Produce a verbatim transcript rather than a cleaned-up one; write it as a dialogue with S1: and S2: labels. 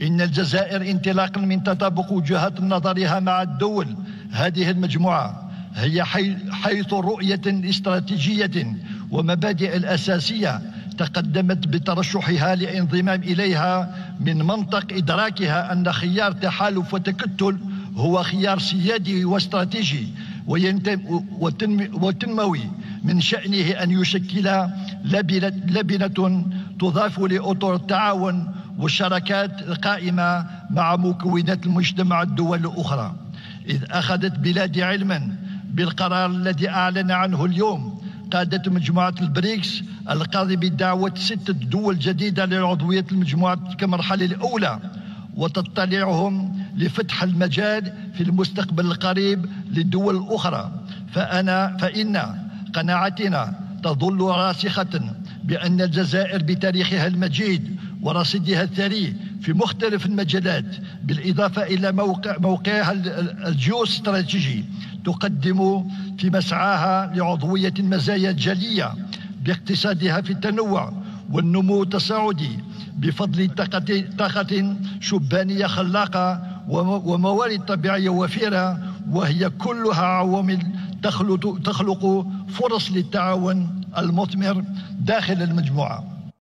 S1: إن الجزائر انطلاقا من تطابق وجهات نظرها مع الدول هذه المجموعة هي حيث رؤية استراتيجية ومبادئ الأساسية تقدمت بترشحها للانضمام إليها من منطق إدراكها أن خيار تحالف وتكتل هو خيار سيادي واستراتيجي وتنموي من شأنه أن يشكل لبنة تضاف لأطر التعاون والشراكات القائمة مع مكونات المجتمع الدول الأخرى، إذ أخذت بلادي علما بالقرار الذي أعلن عنه اليوم قادة مجموعة البريكس القاضي بدعوة ستة دول جديدة للعضوية المجموعة كمرحلة الأولى، وتطلعهم لفتح المجال في المستقبل القريب للدول الأخرى. فأنا فإن قناعتنا تظل راسخة بأن الجزائر بتاريخها المجيد ورصيدها الثري في مختلف المجالات بالإضافة إلى موقع موقعها الجيوستراتيجي تقدم في مسعاها لعضوية مزايا جلية باقتصادها في التنوع والنمو التصاعدي بفضل طاقة شبانية خلاقة وموارد طبيعية وفيرة، وهي كلها عوامل تخلق فرص للتعاون المثمر داخل المجموعة.